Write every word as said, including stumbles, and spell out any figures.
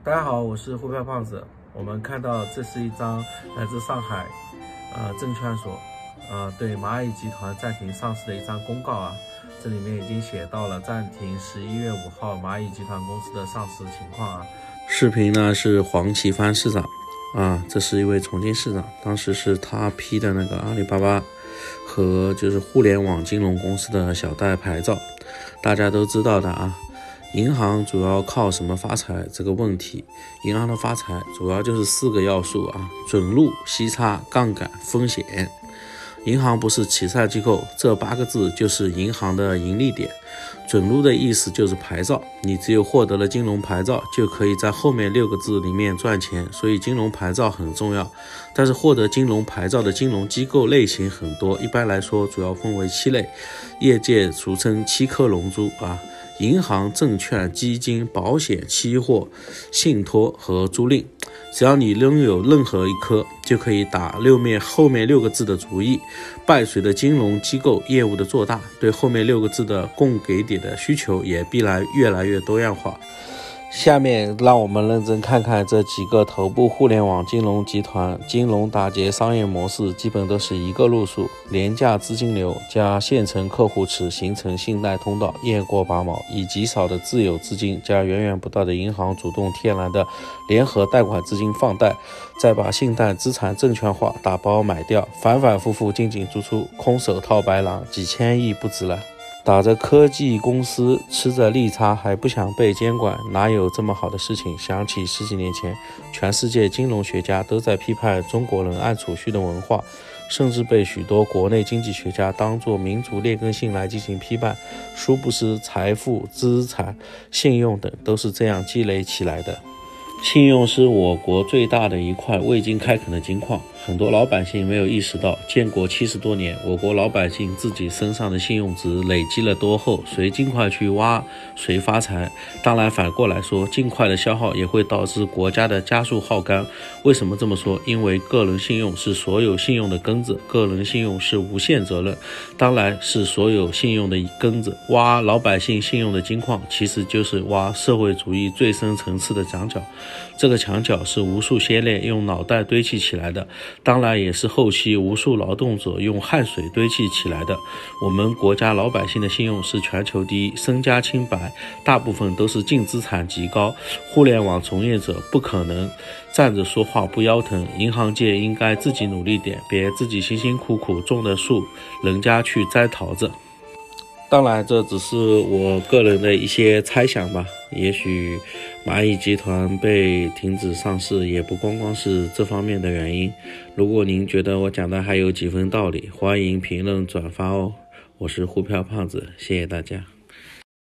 大家好，我是沪票胖子。我们看到这是一张来自上海呃证券所呃对蚂蚁集团暂停上市的一张公告啊，这里面已经写到了暂停十一月五号蚂蚁集团公司的上市情况啊。 视频呢是黄奇帆市长啊，这是一位重庆市长，当时是他批的那个阿里巴巴和就是互联网金融公司的小贷牌照。大家都知道的啊，银行主要靠什么发财这个问题，银行的发财主要就是四个要素啊：准入、息差、杠杆、风险。银行不是起赛机构，这八个字就是银行的盈利点。准入的意思就是牌照，你只有获得了金融牌照，就可以在后面六个字里面赚钱，所以金融牌照很重要。但是获得金融牌照的金融机构类型很多，一般来说主要分为七类，业界俗称七颗龙珠啊。银行、证券、基金、保险、期货、信托和租赁，只要你拥有任何一颗，就可以打六面后面六个字的主意。伴随着金融机构业务的做大，对后面六个字的供给点的需求也必然越来越多样化。下面让我们认真看看这几个头部互联网金融集团金融打劫商业模式，基本都是一个路数：廉价资金流加现成客户池形成信贷通道，雁过拔毛，以极少的自有资金加源源不断的银行主动贴来的联合贷款资金放贷，再把信贷资产证券化打包买掉，反反复复进进出出，空手套白狼，几千亿不止了。打着科技公司吃着利差还不想被监管，哪有这么好的事情？想起十几年前，全世界金融学家都在批判中国人爱储蓄的文化，甚至被许多国内经济学家当作民族劣根性来进行批判。殊不知财富、资产、信用等都是这样积累起来的。信用是我国最大的一块未经开垦的金矿，很多老百姓没有意识到，建国七十多年，我国老百姓自己身上的信用值累积了多厚，谁尽快去挖，谁发财。当然反过来说，尽快的消耗也会导致国家的加速耗干。为什么这么说？因为个人信用是所有信用的根子，个人信用是无限责任，当然是所有信用的根子。挖老百姓信用的金矿，其实就是挖社会主义最深层次的墙角。这个墙角是无数先烈用脑袋堆砌起来的，当然也是后期无数劳动者用汗水堆砌起来的。我们国家老百姓的信用是全球第一，身家清白，大部分都是净资产极高。互联网从业者不可能站着说话不腰疼，银行界应该自己努力点，别自己辛辛苦苦种的树，人家去摘桃子。当然这只是我个人的一些猜想吧，也许蚂蚁集团被停止上市也不光光是这方面的原因。如果您觉得我讲的还有几分道理，欢迎评论转发哦。我是沪票胖子，谢谢大家。